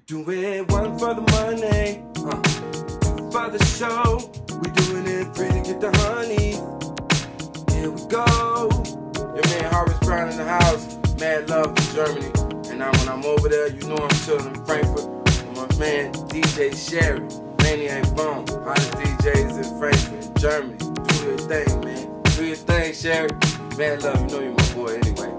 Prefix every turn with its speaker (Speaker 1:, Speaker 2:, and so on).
Speaker 1: Do it one for the money, two for the show. We doing it free to get the honey. Here we go. Your man Horace Brown in the house. Mad love to Germany. And now when I'm over there, you know I'm chilling in Frankfurt with my man DJ Sherry. Maniac Bone, hottest DJs in Frankfurt, Germany. Do your thing, man. Do your thing, Sherry. Mad love, you know you're my boy anyway.